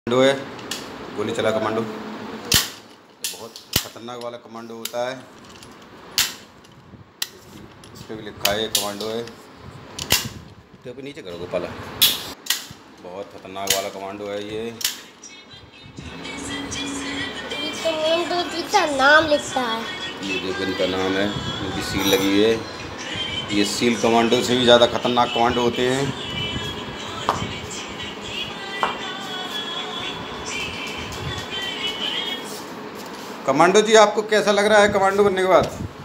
Commando है, गोली चला कमांडो। बहुत खतरनाक वाला कमांडो होता है। इस पर भी लिखा है कमांडो है। तो भी नीचे करो गोपाला। बहुत खतरनाक वाला कमांडो है ये। कमांडो का नाम लिखता है। ये देखो इनका नाम है, इनकी सील लगी है। ये सील कमांडो से भी ज़्यादा खतरनाक कमांडो होते हैं। कमांडो जी, आपको कैसा लग रहा है कमांडो बनने के बाद?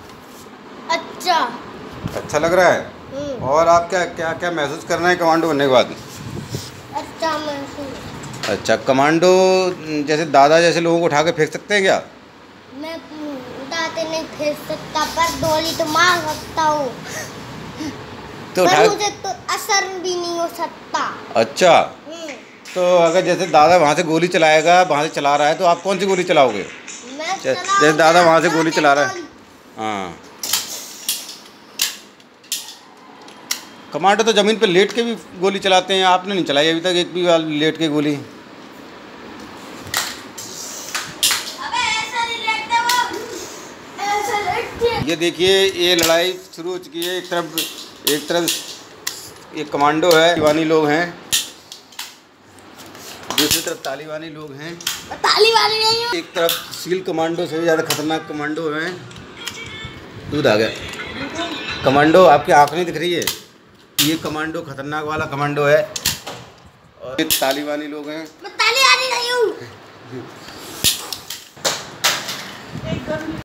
अच्छा लग रहा है। और आप क्या क्या क्या महसूस कर रहे हैं कमांडो बनने के बाद? अच्छा महसूस। अच्छा, कमांडो जैसे दादा जैसे लोगों को उठा के फेंक सकते हैं क्या? मैं उठाते नहीं फेंक सकता, पर गोली तो मार सकता हूँ। तो पर मुझे तो असर भी नहीं हो सकता। अच्छा, तो अगर जैसे दादा वहाँ से गोली चलाएगा, वहाँ से चला रहा है, तो आप कौन सी गोली चलाओगे? जैसे दादा वहाँ से गोली चला रहा है। हाँ, कमांडो तो ज़मीन पे लेट के भी गोली चलाते हैं। आपने नहीं चलाई अभी तक एक भी बार लेट के गोली? अबे ऐसा नहीं लेटते वो, ऐसा लेटते। ये देखिए, ये लड़ाई शुरू हो चुकी है। एक तरफ ये कमांडो है, तालिबानी लोग हैं, दूसरी तरफ तालिबानी लोग हैं। तालिबानी नहीं हो। एक तरफ सील कमांडो से भी ज़्यादा खतरनाक कमांडो हैं। दूध आ गया। कमांडो, आपकी आँख नहीं दिख रही है? ये कमांडो खतरनाक वाला कमांडो है। और ये तालिबानी लोग हैं। मैं तालिबानी नहीं हूँ।